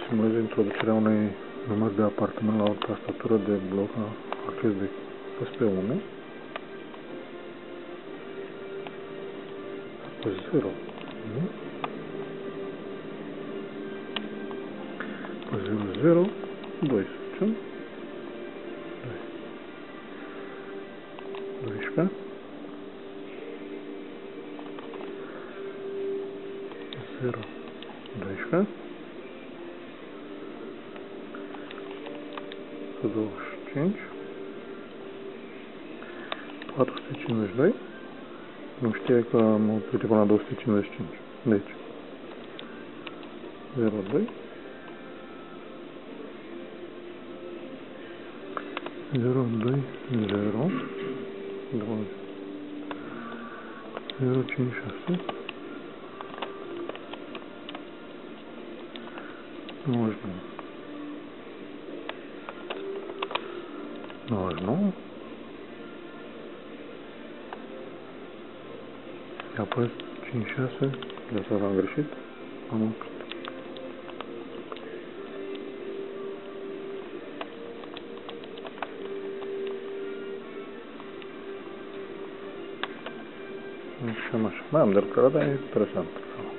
simuleze introducerea unui număr de apartament la o tastatură de bloc acces de SP1. Apoi 0. Apoi 0, 0, 2 să zicem. 12. 0, 12. 25. 452. Nu știe că am oprit până la 255. Deci 0, 2. 0, 2, 0. 0, 5, 6. 99. 99. Și apoi 5, 6. De asta am greșit. Am oprit. Și așa. Mai am de lucrat, dar e interesant.